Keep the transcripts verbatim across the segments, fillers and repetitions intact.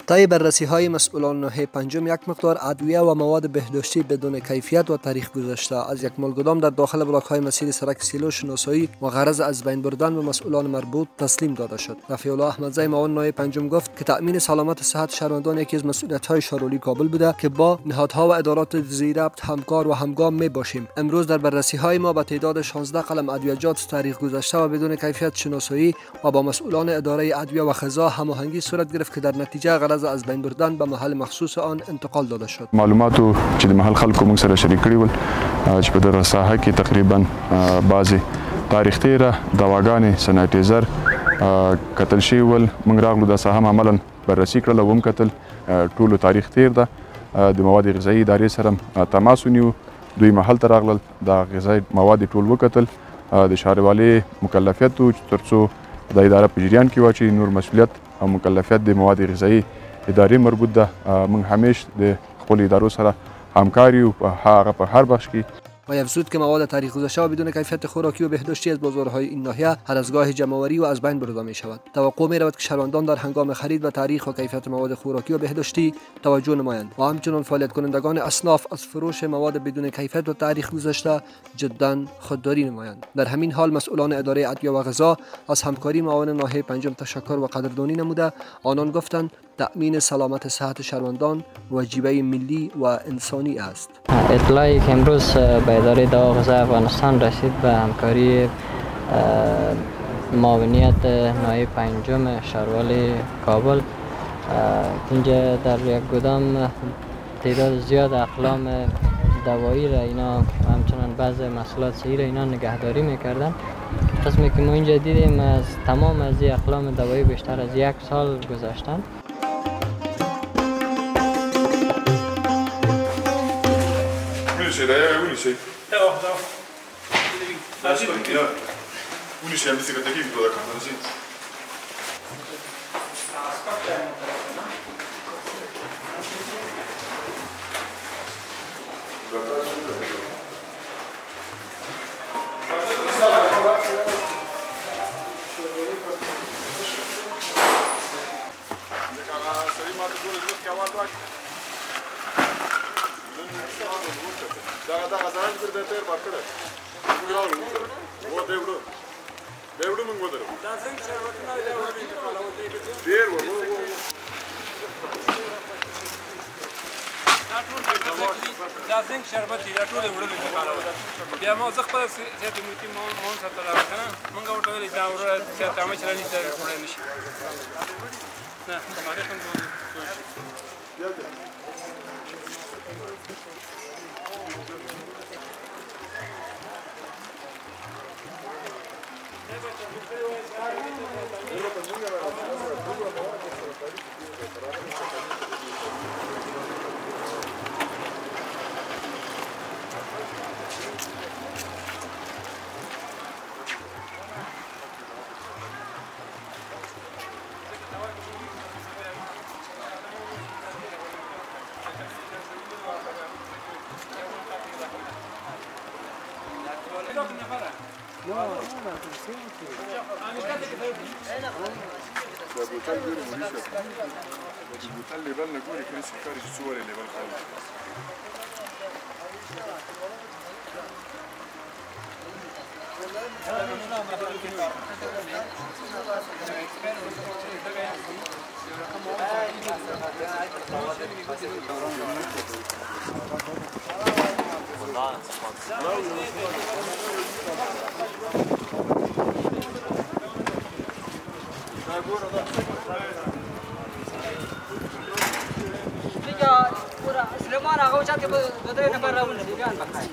طی بررسی‌های مسئولان ناحیه پنجم یک مقدار ادویه و مواد بهداشتی بدون کیفیت و تاریخ گذشته از یک ملگدام در داخل بلاک‌های مسیر سرک سیلو شناسایی و غرض از بین بردن به مسئولان مربوط تسلیم داده شد. رفیع الله احمدزی معاون ناحیه پنجم گفت که تأمین سلامت صحت شهروندان یکی از مسئولیت‌های شارولی کابل بوده که با نهادها و ادارات زیربط همکار و همگام می‌باشیم. امروز در بررسی‌های ما به تعداد شانزده قلم ادویه‌جات تاریخ گذشته و بدون کیفیت شناسایی و با مسئولان اداره ادویه و غذا هماهنگی صورت گرفت که در نتیجه غرض از بین بردن به محل مخصوص آن انتقال داده شد. معلوماتو چې د محل خلکو موږ سره شریک کړي ول چې په دغه ساحه کې تقریبا بعضی تاریخ تیره دواګانې سنایټیزر کتل شوي ول. موږ راغلو د ساحه عملا بررسي کړله وم کتل ټولو تاریخ تیر ده. د مواد غذایي ادارې سره تماس ونیو، دوی محل ته راغلل، د غذایي مواد ټول وکتل، د ښاروالۍ مکلفیت و چې تر څو د اداره په جریان کې واچوي. نور مسؤلیت او مکلفیت د مواد غذایي ادارې مربوط ده. موږ همیش د خپل ادارو سره همکار یو په هغه په هر بخش کې. و افزود که مواد تاریخ گذشته و بدون کیفیت خوراکی و بهداشتی از بازارهای این ناحیه هر از گاه جمع‌آوری و از بین برده می شود. توقع می رود که شهروندان در هنگام خرید و تاریخ و کیفیت مواد خوراکی و بهداشتی توجه نمایند و همچنین فعالیت کنندگان اصناف از فروش مواد بدون کیفیت و تاریخ گذشته جدا خودداری نمایند. در همین حال مسئولان اداره ادویه و غذا از همکاری معاون ناحیه پنجم تشکر و قدردانی نموده. آنان گفتند تأمین سلامت صحت شهروندان وجیبه ملی و انسانی است. اطلاعی که امروز به اداره دوا و غذا افغانستان رسید به همکاری معاونیت ناحیه پنجم شهروال کابل، اینجا در یک گودام تعداد زیاد اقلام دوایی را اینا همچنان بعض محصولات صحی را اینا نگهداری میکردن. قسمی که ما اینجا دیدیم از تمام از این اقلام دوایی بیشتر از یک سال گذشتن. Şuraya Unişe. Tamam tamam. Nasıl ya? Unişe bir sigara takayım burada kafanızı. Daha daha zaten bir de ter bakıyor. Bu yol mu? O devru. Devru mu bu devru? Lazım şerbetine devru bir kalan değil. Der bu. Lazım şerbeti ya şöyle devru bir kalan. Ya ma zıkpa seydi mutim mon satara kana. Manga orada öyle devru seydi ama çelani devru kuraymış. Ne? Marifan bu. Geldi. بوتل بيرو موليشة بوتل اللي بالنا كوري كان سكاري الصور اللي بالخالص سليمان أخو شاد بدري نفر راون سيجان بخير.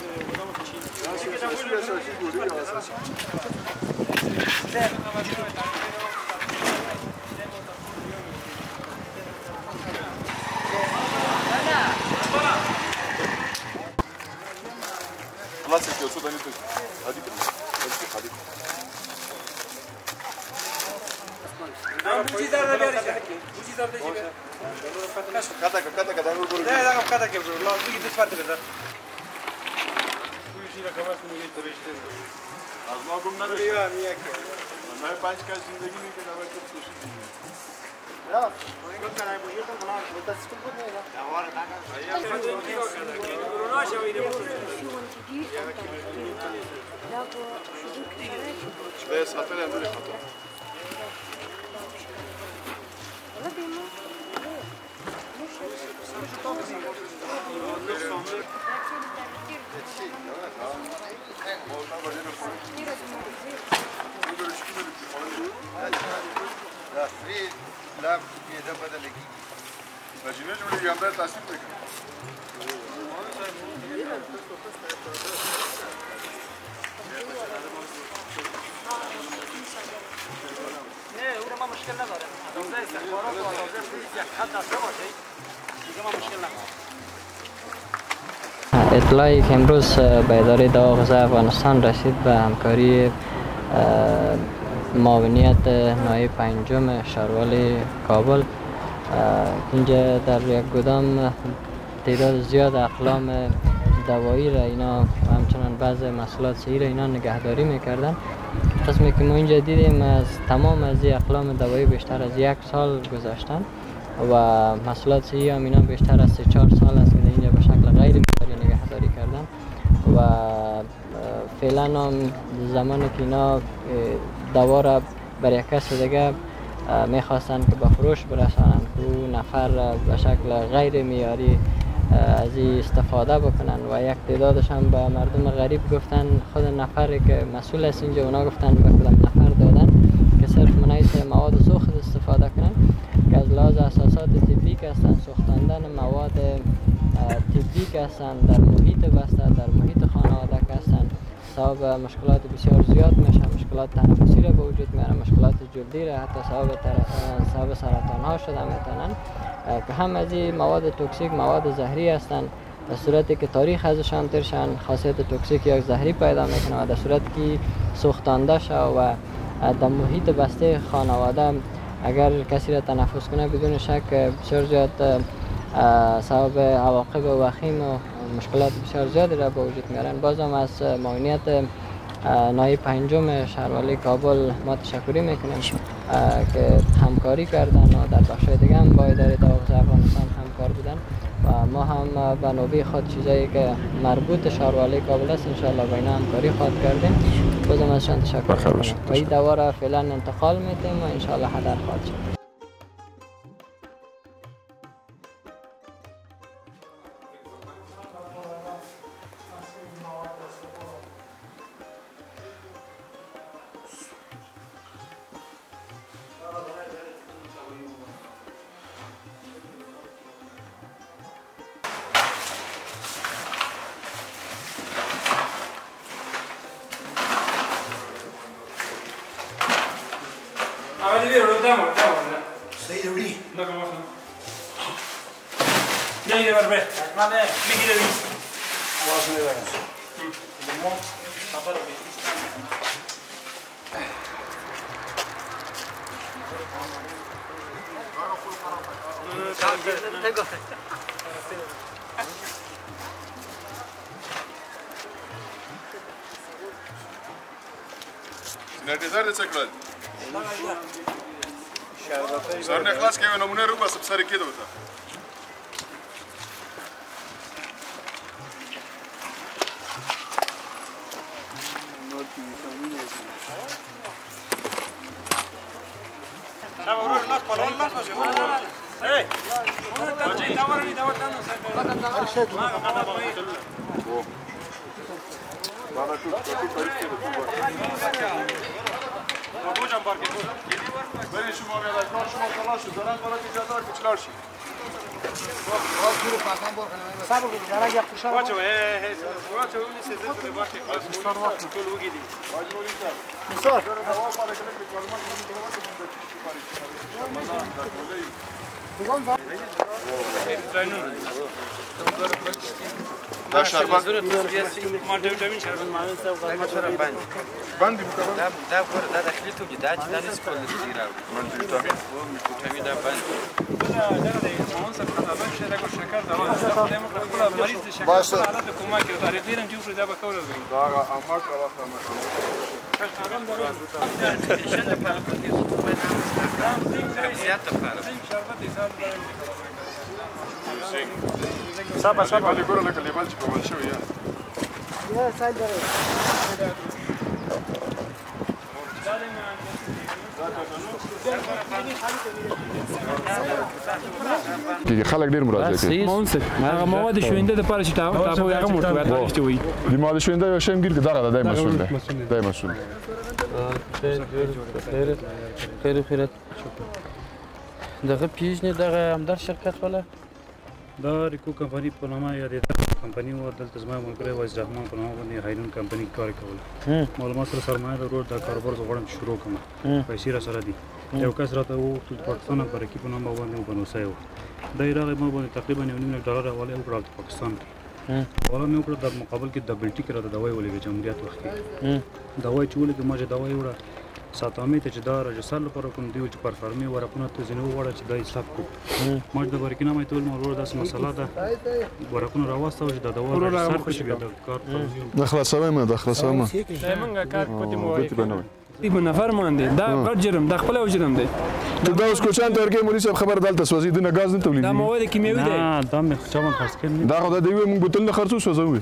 خلاص يا صوت أنت هذيك هذيك Kata kata kata nur guru. Ne da kata ke bro. La bu gidip fark eder. Bu işine kamas mı getirişti? Az ma gum na ya niye ki? Ben panç ka zindagi mein ke naam çok खुशी थी. اطلاعی که امروز به اداره دوا غذا افغانستان رسید به همکاری معاونیت نایب پنجم شهرولی کابل، اینجا در یک گودام تعداد زیاد اقلام دوایی را اینا همچنان بعض محصولات صحی را اینا نگهداری میکردن. قسمی که ما اینجا دیدیم از تمام از این اقلام دوایی بیشتر از یک سال گذشتن و محصولات صحی هم اینا بیشتر از سه چهار سال است که اینجا به شکل غیر معیاری نگهداری کردن و فعلا هم زمانی که اینا دوا را بر یک کس دیگه میخواستن که به فروش برسانند که او نفر به شکل غیر معیاری از این استفاده بکنن و یک تعدادش هم به مردم غریب گفتن، خود نفری که مسئول است اینجا اونا گفتن به کدام نفر دادن که صرف منیس مواد سوخت استفاده کنن که از لحاظ اساسات طبی که هستند سوختاندن مواد طبی که هستند در محیط بسته در محیط خانواده که هستند سبب مشکلات بسیار زیاد میشه، مشکلات تنفسی را به وجود میاره، مشکلات جلدی را حتی سبب سبب سرطان ها شده میتونن که هم از این مواد توکسیک مواد زهری هستند در صورتی که تاریخ ازشان ترشن خاصیت توکسیک یا زهری پیدا میکنه و در صورتی که سوختانده شد و در محیط بسته خانواده اگر کسی را تنفس کنه بدون شک بسیار زیاد سبب عواقب وخیم و مشکلات بسیار زیادی را به وجود میارن. بازم از معاونیت نایب پنجم شهرولی کابل ما تشکری میکنیم که همکاری کردن و در بخشای دیگه هم با اداره دوا غذا افغانستان همکار بودن و ما هم به نوبه خود چیزایی که مربوط شهرولی کابل است انشاءالله با اینا همکاری خواهد کردیم. بازم ازشان تشکر میکنیم و این دوا را فعلا انتقال میدیم و انشاءالله هدر خواهد شد. اولی بیرو رو دامو دامو نه سید ولی نه کم وقت نه یه بار به نه نه میگیره بیش واسه میبرم ما خبر بیش سنتیزر دې څه کړل سر نه خلاص کوي نمونه رو بس سر کې دوته برای شما میاد کار شما خلاص شد دارن بالا که جادار که چلار شید باز برو پاکم برو کنم صبر کن جرا گپ خوشا واچو اه اه واچو اون سه زد به باشه خلاص مستر وقت طول وگیدی واجب نیست مستر هوا بالا کنه که کارمان ده شربت ما دوتامین شربت معلوم است بند بندی میکنم ده ده بر ده داخلی تو جدا جدا نیست کل دیگه رو من ویتامین ویتامین ده بند نه نه ما سر خدمت شده که شکر دوا دادم خپل مریض شکر حالت کمک کړ تاریخ ډیر هم جوړ دا به کول دا اما کړه صبر صبر اللي يقولوا لك اللي بالك قبل شويه يا سايد کې خلک ډیر مراجعه کوي مونږ هغه مواد شوینده د پاره چې تاسو هغه موټر راځي وي د مال شوینده یو شیم ګیر دغه دای مسؤل دی دای مسؤل خیر خیر خیرت دغه پیژنې دغه همدار شرکت ولا دا ریکو کمپنی په نامه یادېده کمپنی و دلته زما ملګری وایز رحمان په نامه باندې هایلون کمپنی کار کوله معلومات سره سرمایه د روډ د کاروبار زه غواړم چې شروع کړم پیسې را سره دي یو کس راته وویل د پاکستان برکي په نامه باندې وبنوسی و دی راغی ما باندې تقریبا یو نیم لک ډالر حواله وکړه د پاکستان کې حواله مې وکړه د مقابل کې د بلټي کې راته دوايي ولېږه جمهوریت وخت کې دوايي چې ولېږه ما چې دوايي وړه ساتامې ته چې دا رجسټر لپاره کوم دی چې پرفارمي ورقونه ته ځینې وغواړه چې دا حساب کړو ما چې د برکینه مې ته ویل ما وروره داسې مسله ده ورقونه راواستوه چې دا دوا رجسټر کړي بیا د کار د خلاصوي مې د خلاصوي مې موږ کار کوو دی په نفر باندې دا غټ جرم د خپل جرم دی ته دا اوس کوچان ته ورګې مولوي صاحب خبر دلته سوځي دنه غاز نه تولید دا مواد کیمیاوي دی نه دا مې چا باندې خرڅ کړی دا خو د دوی موږ بوتل نه خرڅو سوځو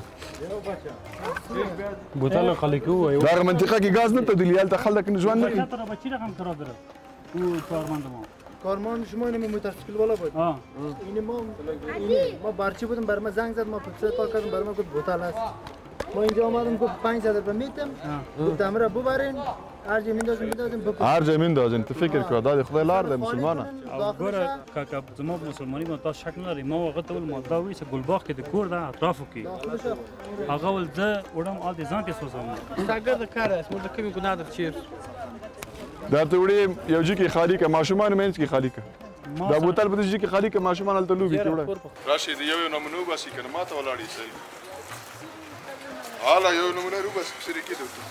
بوتل خلک وایي دا منطقه کې غاز نه تولید یالته خلک نه ژوند نه تر بچی رقم خراب دره او کارمند ما کارمان شما اینو موتورسیکل والا بود ها اینو ما اینو ما بارچی بودم بر ما زنگ زد ما پسر پاک کردم بر ما گفت بوتل است ما اینجا آمدم گفت پنجصد روپیه میتم گفتم را ببرین هر جا میندازیم میندازیم بپرسیم هر جا میندازین ته فکر کړه دا د خدای لار دی مسلمانه ګوره کاکا زما په مسلمانۍ باندې تاسو شک نه لري ما هغه ته ویل ما دا وایي چې ګلباغ کې د کور ده اطرافو کې هغه ول زه وړم او د ځان ته سوځم ساګر د کار است موږ د کومې ګناه در چیر دا ته وړي یو ځکه خالی کا ماشومان مینس کې خالی کا دا بوتل په دې ځکه خالی کا ماشومان هلته لوبي کې وړه راشد یو یو نمونه باسي کنه ما ته ولاړی سي حالا یو نمونه رو بس سری کېدو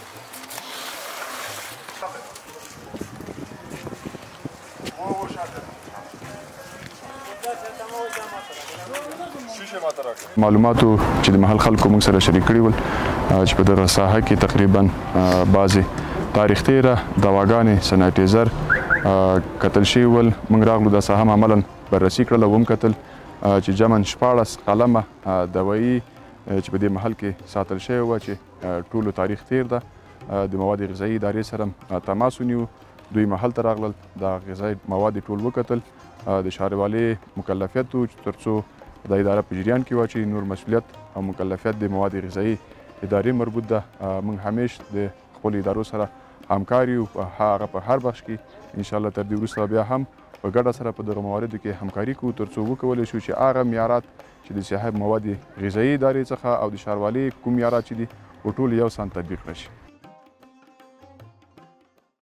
معلوماتو چې د محل خلکو موږ سره شریک کړي ول چې په دغه ساحه کې تقریبا بعضې تاریخ تیره دواګانې سنایټیزر کتل شوي ول موږ راغلو دا ساحه عملا بررسي کړله وم کتل چې جمعاً شپاړس قلمه دوایي چې په دې محل کې ساتل شوی وه چې ټولو تاریخ تیر ده د مواد غذایي ادارې سره تماس ونیو دوی محل ته راغلل دا غذایي مواد ټول وکتل د ښاروالۍ مکلفیت و تر څو د اداره په جریان کې واچوي نور مسؤلیت او مکلفیت د مواد غذایي ادارې مربوط ده موږ همیش د خپلو ادارو سره همکار یو هغه په هر بخش کې انشاءالله تر دې وروسته بیا هم په ګډه سره په دغه مواردو کې همکاري کوو تر څو وکولی شو چې هغه معیارات چې د صحت مواد غذایي ادارې څخه او د ښاروالۍ کوم معیارات چې دي ټول یو سان تطبیق کړی شي